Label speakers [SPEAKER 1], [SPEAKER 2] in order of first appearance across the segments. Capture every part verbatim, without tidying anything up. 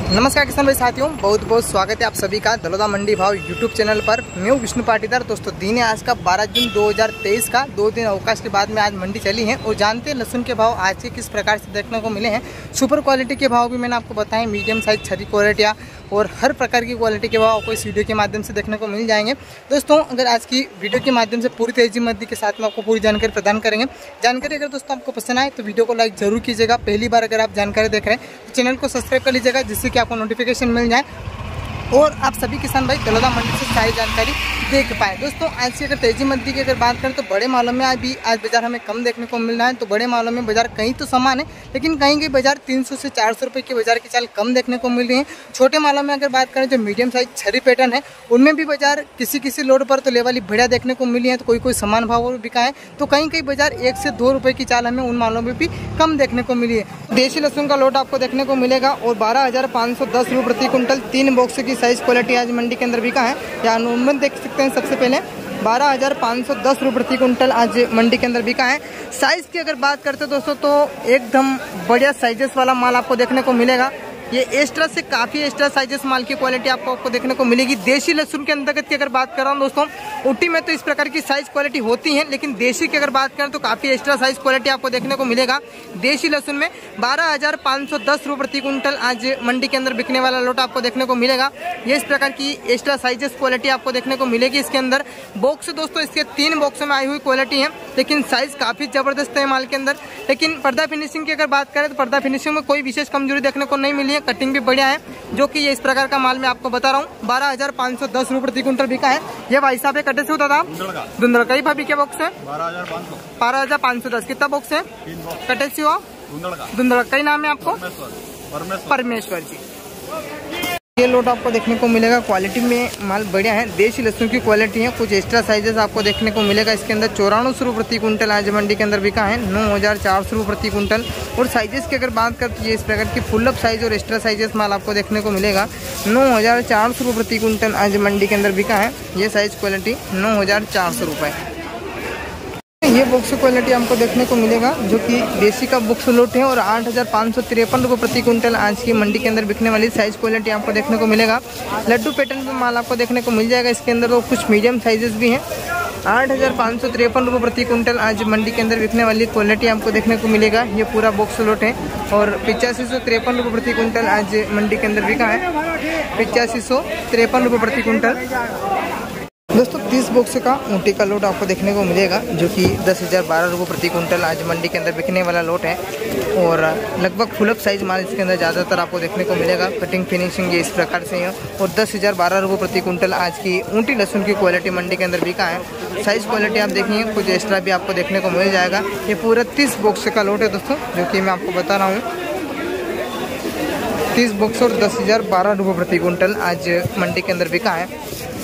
[SPEAKER 1] नमस्कार किसान भाई साथियों, बहुत बहुत स्वागत है आप सभी का दलोदा मंडी भाव यूट्यूब चैनल पर। मैं हूँ विष्णु पाटीदार। दोस्तों दिन है आज का बारह जून दो हज़ार तेईस का। दो दिन अवकाश के बाद में आज मंडी चली है और जानते हैं लहसुन के भाव आज के किस प्रकार से देखने को मिले हैं। सुपर क्वालिटी के भाव भी मैंने आपको बताए, मीडियम साइज छरी क्वालिटियाँ और हर प्रकार की क्वालिटी के भाव आपको इस वीडियो के माध्यम से देखने को मिल जाएंगे। दोस्तों अगर आज की वीडियो के माध्यम से पूरी तेजी मंदी के साथ में आपको पूरी जानकारी प्रदान करेंगे। जानकारी अगर दोस्तों आपको पसंद आए तो वीडियो को लाइक जरूर कीजिएगा। पहली बार अगर आप जानकारी देख रहे हैं तो चैनल को सब्सक्राइब कर लीजिएगा, जिससे कि आपको नोटिफिकेशन मिल जाए और आप सभी किसान भाई दलोदा मंडी से सारी जानकारी देख पाए। दोस्तों आज की अगर तेजी मंदी की अगर बात करें तो बड़े मालों में आज भी आज बाजार हमें कम देखने को मिल रहा है। तो बड़े मालों में बाजार कहीं तो समान है, लेकिन कहीं कहीं बाजार तीन सौ से चार सौ रुपये की बाजार की चाल कम देखने को मिल रही है। छोटे मालों में अगर बात करें जो मीडियम साइज छरी पैटर्न है उनमें भी बाजार किसी किसी लोड पर तो लेवल बढ़िया देखने को मिली है, तो कोई कोई समान भाव बिका है। तो कहीं कहीं बाजार एक से दो रुपये की चाल हमें उन मालों में भी कम देखने को मिली है। देशी लहसुन का लोट आपको देखने को मिलेगा और बारह हज़ार पाँच सौ दस रुपये प्रति कुंटल तीन बॉक्स की साइज क्वालिटी आज मंडी के अंदर बिका है। या अनुमान देख सकते हैं, सबसे पहले बारह हज़ार पाँच सौ दस रुपये प्रति कुंटल आज मंडी के अंदर बिका है। साइज़ की अगर बात करते हैं दोस्तों तो एकदम बढ़िया साइजेस वाला माल आपको देखने को मिलेगा। ये एक्स्ट्रा से काफ़ी एक्स्ट्रा साइजेस माल की क्वालिटी आपको आपको देखने को मिलेगी। देशी लहसुन के अंतर्गत की अगर बात कर रहा हूँ दोस्तों, ऊटी में तो इस प्रकार की साइज क्वालिटी होती है, लेकिन देशी की अगर बात करें तो काफ़ी एक्स्ट्रा साइज क्वालिटी आपको देखने को मिलेगा। देशी लहसुन में बारह हज़ार पाँच सौ दस रुपये प्रति कुंटल आज मंडी के अंदर बिकने वाला लोट आपको देखने को मिलेगा। ये इस प्रकार की एक्स्ट्रा साइजेस क्वालिटी आपको देखने को मिलेगी। इसके अंदर बॉक्स दोस्तों इसके तीन बॉक्स में आई हुई क्वालिटी है, लेकिन साइज काफ़ी ज़बरदस्त है माल के अंदर। लेकिन पर्दा फिनिशिंग की अगर बात करें तो पर्दा फिनिशिंग में कोई विशेष कमजोरी देखने को नहीं मिली है। कटिंग भी बढ़िया है, जो कि ये इस प्रकार का माल मैं आपको बता रहा हूँ। बारह हज़ार पाँच सौ दस रुपये प्रति कुंटल बिका है। ये भाई साहब कटे से होता था धुंधड़ कई भाभी के बॉक्स है बारह हज़ार पाँच सौ दस कितना बॉक्स है कटे से हुआ धुंधड़ कई नाम है आपको परमेश्वर जी। ये लोट आपको देखने को मिलेगा। क्वालिटी में माल बढ़िया है, देशी लहसुन की क्वालिटी है। कुछ एक्स्ट्रा साइजेस आपको देखने को मिलेगा। इसके अंदर चौरानवे सौ रुपये प्रति कुंटल आज मंडी के अंदर बिका है। नौ हज़ार चार सौ रुपये प्रति कुंटल। और साइजेस की अगर बात करते ये इस प्रकार की फुल अप साइज और एक्स्ट्रा साइजेस माल आपको देखने को मिलेगा। नौ हज़ार चार सौ रुपये प्रति कुंटल आज मंडी के अंदर बिका है। ये साइज क्वालिटी नौ हज़ार चार सौ रुपये। ये बॉक्स क्वालिटी हमको देखने को मिलेगा, जो कि देशी का बॉक्स लोट है और आठ हज़ार पाँच सौ तिरपन रुपये प्रति कुंटल आज की मंडी के अंदर बिकने वाली साइज क्वालिटी आपको देखने को मिलेगा। लड्डू पैटर्न पे माल आपको देखने को मिल जाएगा। इसके अंदर तो कुछ मीडियम साइजेस भी हैं। आठ हज़ार पाँच सौ तिरपन रुपये प्रति कुंटल आज मंडी के अंदर बिकने वाली क्वालिटी आपको देखने को मिलेगा। ये पूरा बॉक्स लोट है और पिचासी सौ तिरपन रुपये प्रति कुंटल आज मंडी के अंदर बिका है। पिचासी सौ तिरपन रुपये प्रति कुंटल। दोस्तों तीस बॉक्स का ऊँटी का लोट आपको देखने को मिलेगा, जो कि दस हज़ार बारह रुपये प्रति कुंटल आज मंडी के अंदर बिकने वाला लोट है। और लगभग फुल अप साइज माल इसके अंदर ज़्यादातर आपको देखने को मिलेगा। कटिंग फिनिशिंग ये इस प्रकार से है और दस हज़ार बारह रुपये प्रति कुंटल आज की ऊँटी लहसुन की क्वालिटी मंडी के अंदर बिका है। साइज क्वालिटी आप देखेंगे, कुछ एक्स्ट्रा भी आपको देखने को मिल जाएगा। ये पूरा तीस बॉक्स का लोट है दोस्तों, जो कि मैं आपको बता रहा हूँ। तीस बॉक्स और दस हज़ार बारह रुपये प्रति कुंटल आज मंडी के अंदर बिका है।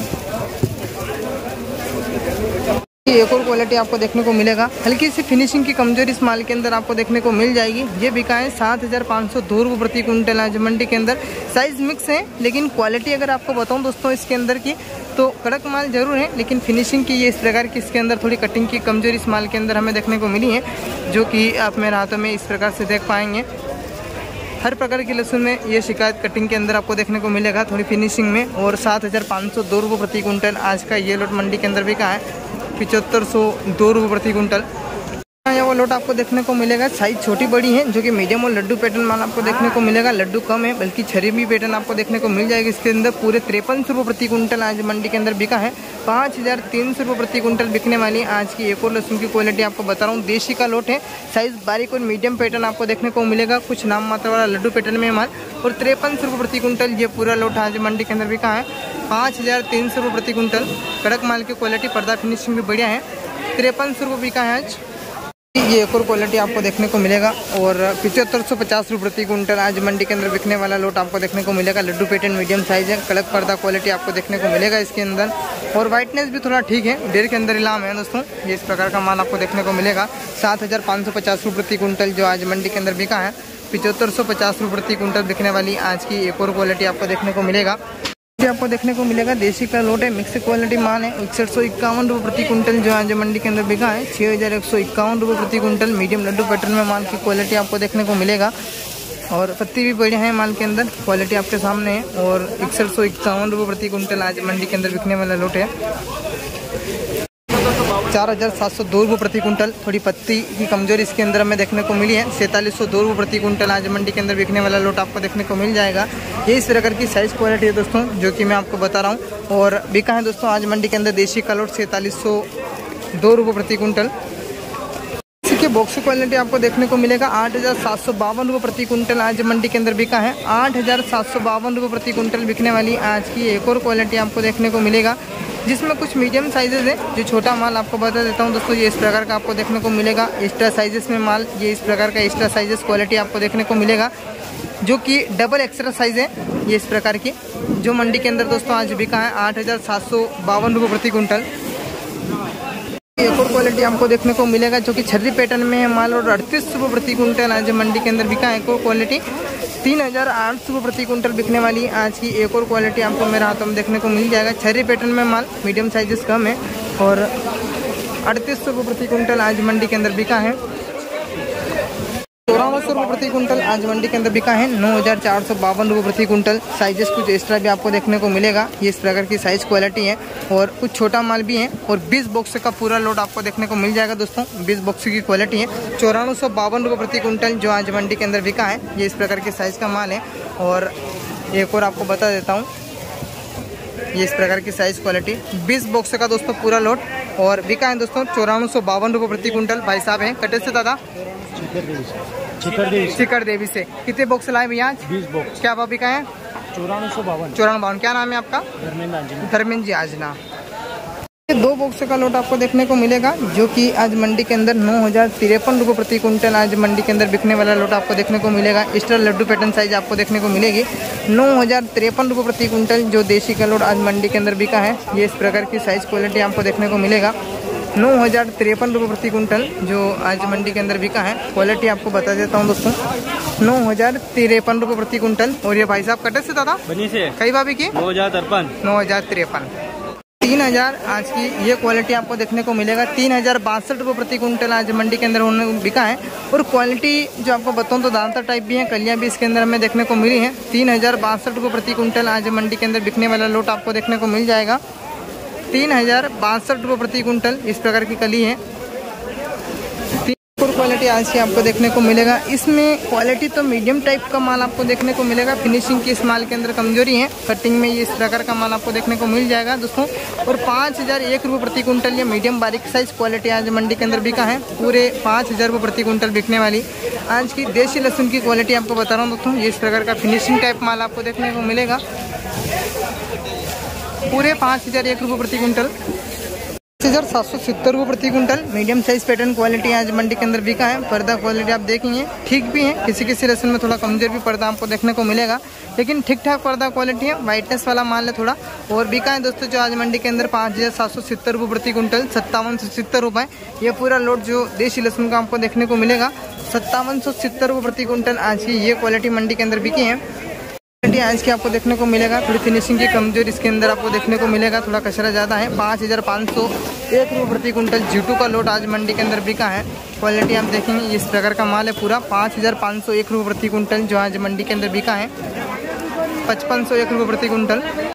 [SPEAKER 1] एक और क्वालिटी आपको देखने को मिलेगा। हल्की सी फिनिशिंग की कमजोरी इस माल के अंदर आपको देखने को मिल जाएगी। ये बिका है सात हज़ार पाँच सौ दो रुपये प्रति कुंटल आज मंडी के अंदर। साइज मिक्स है, लेकिन क्वालिटी अगर आपको बताऊं दोस्तों इसके अंदर की तो कड़क माल जरूर है, लेकिन फिनिशिंग की ये इस प्रकार की इसके अंदर थोड़ी कटिंग की कमजोरी इस माल के अंदर हमें देखने को मिली है, जो कि आप मेरे हाथों में इस प्रकार से देख पाएंगे। हर प्रकार की लहसुन में ये शिकायत कटिंग के अंदर आपको देखने को मिलेगा, थोड़ी फिनिशिंग में। और सात हज़ार पाँच सौ दो रुपये प्रति कुंटल आज का ये लोट मंडी के अंदर बिका है। पिचहत्तर सौ दो रुपये प्रति कुंटल या वो लोट आपको देखने को मिलेगा। साइज छोटी बड़ी है, जो कि मीडियम और लड्डू पैटर्न माल आपको देखने को मिलेगा। लड्डू कम है, बल्कि छरी भी पैटर्न आपको देखने को मिल जाएगी। इसके अंदर पूरे तिरपन सौ रुपये प्रति कुंटल आज मंडी के अंदर बिका है। पाँच हज़ार तीन सौ रुपये प्रति कुंटल बिकने वाली आज की एक और लहसुन की क्वालिटी आपको बता रहा हूँ। देशी का लोट है, साइज बारीक और मीडियम पैटर्न आपको देखने को मिलेगा। कुछ नाम मात्र वाला लड्डू पैटर्न में माल और तिरपन सौ रुपये प्रति कुंटल ये पूरा लोट आज मंडी के अंदर बिका है। पाँच हज़ार तीन सौ रुपये प्रति कुंटल कड़क माल की क्वालिटी, पर्दा फिनिशिंग भी बढ़िया है। तिरपन सौ रुपये बिका है आज। ये एक और क्वालिटी आपको देखने को मिलेगा और पिचहत्तर सौ पचास रुपये प्रति कुंटल आज मंडी के अंदर बिकने वाला लोट आपको देखने को मिलेगा। लड्डू पैटर्न मीडियम साइज है, कड़क पर्दा क्वालिटी आपको देखने को मिलेगा इसके अंदर। और वाइटनेस भी थोड़ा ठीक है, डेढ़ के अंदर इलाम है दोस्तों। ये इस प्रकार का माल आपको देखने को मिलेगा। सात हज़ार पाँच सौ पचास रुपये प्रति कुंटल जो आज मंडी के अंदर बिका है। पिचहत्तर सौ पचास रुपये प्रति कुंटल बिकने वाली आज की एक और क्वालिटी आपको देखने को मिलेगा। आपको देखने को मिलेगा देशी का लोट है, मिक्स क्वालिटी माल है। इकसठ सौ इक्यावन रुपये प्रति कुंटल जो आज मंडी के अंदर बिका है। छः हज़ार एक सौ इक्यावन रुपये प्रति कुंटल मीडियम लड्डू पैटर्न में माल की क्वालिटी आपको देखने को मिलेगा। और पत्ती भी बढ़िया है माल के अंदर, क्वालिटी आपके सामने है। और इकसठ सौ इक्यावन रुपये प्रति कुंटल आज मंडी के अंदर बिकने वाला लोट है। चार हज़ार सात सौ दो रुपये प्रति कुंटल, थोड़ी पत्ती की कमजोरी इसके अंदर हमें देखने को मिली है। सैंतालीस सौ दो रुपये प्रति कुंटल आज मंडी के अंदर बिकने वाला लोट आपको देखने को मिल जाएगा। ये इस प्रकार की साइज़ क्वालिटी है दोस्तों, जो कि मैं आपको बता रहा हूँ। और बिका है दोस्तों आज मंडी के अंदर देशी का लोट सैंतालीस सौ दो रुपये प्रति कुंटल। इसी के बॉक्स क्वालिटी आपको देखने को मिलेगा आठ हज़ार सात सौ बावन रुपये प्रति कुंटल आज मंडी के अंदर बिका है। आठ हज़ार सात सौ बावन रुपये प्रति कुंटल बिकने वाली आज की एक और क्वालिटी आपको देखने को मिलेगा, जिसमें कुछ मीडियम साइजेस है। जो छोटा माल आपको बता देता हूँ दोस्तों, ये इस प्रकार का आपको देखने को मिलेगा। एक्स्ट्रा साइजेस में माल ये इस प्रकार का एक्स्ट्रा साइजेस क्वालिटी आपको देखने को मिलेगा, जो कि डबल एक्स्ट्रा साइज है ये इस प्रकार की, जो मंडी के अंदर दोस्तों आज बिका है आठ हज़ार सात सौ बावन रुपये प्रति कुंटल। एक और क्वालिटी आपको देखने को मिलेगा जो कि छर्री पैटर्न में है माल, और अड़तीस रुपये प्रति कुंटल आज मंडी के अंदर बिका है। एक और क्वालिटी तीन हज़ार आठ सौ रुपये प्रति कुंटल बिकने वाली आज की एक और क्वालिटी आपको मेरे हाथों में देखने को मिल जाएगा। छर्री पैटर्न में माल, मीडियम साइजेस कम है, और अड़तीस सौ रुपये प्रति कुंटल आज मंडी के अंदर बिका है। चौरानवे सौ रुपये प्रति कुंटल आज मंडी के अंदर बिका है। नौ हज़ार चार सौ बावन रुपये प्रति कुंटल। साइजेस कुछ एक्स्ट्रा भी आपको देखने को मिलेगा, ये इस प्रकार की साइज क्वालिटी है, और कुछ छोटा माल भी है। और बीस बॉक्स का पूरा लोड आपको देखने को मिल जाएगा दोस्तों, बीस बॉक्स की क्वालिटी है। चौरानवे सौ बावन रुपये प्रति कुंटल जो आज मंडी के अंदर बिका है, ये इस प्रकार के साइज़ का माल है। और एक और आपको बता देता हूँ, ये इस प्रकार की साइज क्वालिटी बीस बॉक्स का दोस्तों पूरा लोड, और बिका है दोस्तों चौरानवे सौ बावन रुपये प्रति कुंटल। भाई साहब हैं कटे से दादा शिखर देवी से। कितने बॉक्स लाए भैया आज? बीस बॉक्स। क्या भाव बिका है? चौरानवे सौ बावन चौरानवे बावन। क्या नाम है आपका? धर्मेंद्र जी आजना। ये दो बॉक्स का लोट आपको देखने को मिलेगा, जो कि आज मंडी के अंदर नौ हज़ार तिरपन रुपये प्रति कुंटल आज मंडी के अंदर बिकने वाला लोट आपको देखने को मिलेगा। एक्स्ट्रा लड्डू पैटर्न साइज आपको देखने को मिलेगी। नौ हज़ार तिरपन रुपये प्रति कुंटल जो देशी का लोट आज मंडी के अंदर बिका है, ये इस प्रकार की साइज क्वालिटी आपको देखने को मिलेगा। नौ हज़ार तिरपन रुपये प्रति कुंटल जो आज मंडी के अंदर बिका है। क्वालिटी आपको बता देता हूँ दोस्तों, नौ हज़ार तिरपन रुपये प्रति कुंटल। और ये भाई साहब कटे से दादा बनी से कई भाभी की नौ हज़ार तिरपन नौ हज़ार तिरपन तीन हज़ार आज की ये क्वालिटी आपको देखने को मिलेगा। तीन हज़ार बासठ रुपये प्रति कुंटल आज मंडी के अंदर उन्होंने बिका है। और क्वालिटी जो आपको बताऊँ तो दांता टाइप भी है, कलियाँ भी इसके अंदर हमें देखने को मिली है। तीन हज़ार बासठ रुपये प्रति कुंटल आज मंडी के अंदर बिकने वाला लोट आपको देखने को मिल जाएगा। तीन हज़ार बासठ रुपये प्रति कुंटल इस प्रकार की कली है। तीन क्वालिटी आज की आपको देखने को मिलेगा। इसमें क्वालिटी तो मीडियम टाइप का माल आपको देखने को मिलेगा। फिनिशिंग की इस माल के अंदर कमजोरी है, कटिंग में ये इस प्रकार का माल आपको देखने को मिल जाएगा दोस्तों। और पाँच हज़ार एक रुपये प्रति कुंटल ये मीडियम बारीक साइज क्वालिटी आज मंडी के अंदर बिका है। पूरे पाँच हज़ार रुपये प्रति कुंटल बिकने वाली आज की देशी लहसुन की क्वालिटी आपको बता रहा हूँ दोस्तों। ये इस प्रकार का फिनिशिंग टाइप माल आपको देखने को मिलेगा। पूरे पाँच हज़ार एक रुपये प्रति कुंटल। पाँच हज़ार सात सौ सत्तर रुपये प्रति quintal medium size pattern quality आज मंडी के अंदर बिका है। पर्दा क्वालिटी आप देखेंगे ठीक भी है, किसी किसी लहसुन में थोड़ा कमजोर भी पर्दा आपको देखने को मिलेगा, लेकिन ठीक ठाक पर्दा क्वालिटी है। वाइटनेस वाला माल है थोड़ा। और बिका है दोस्तों जो आज मंडी के अंदर पाँच हज़ार सात सौ सत्तर रुपये प्रति कुंटल, सत्तावन सौ सत्तर रुपये ये पूरा लोड जो देशी लहसुन का आपको देखने को मिलेगा। सत्तावन सौ सत्तर रुपये प्रति कुंटल आज की ये क्वालिटी मंडी के अंदर बिकी है। आज की आपको देखने को मिलेगा थोड़ी फिनिशिंग की कमजोरी इसके अंदर आपको देखने को मिलेगा, थोड़ा कचरा ज़्यादा है। पाँच हज़ार पाँच सौ एक रुपये प्रति कुंटल जीटू का लोट आज मंडी के अंदर बिका है। क्वालिटी आप देखेंगे इस प्रकार का माल है पूरा। पाँच हज़ार पाँच सौ एक रुपये प्रति कुंटल जो आज मंडी के अंदर बिका है। पचपन सौ एक रुपये प्रति कुंटल।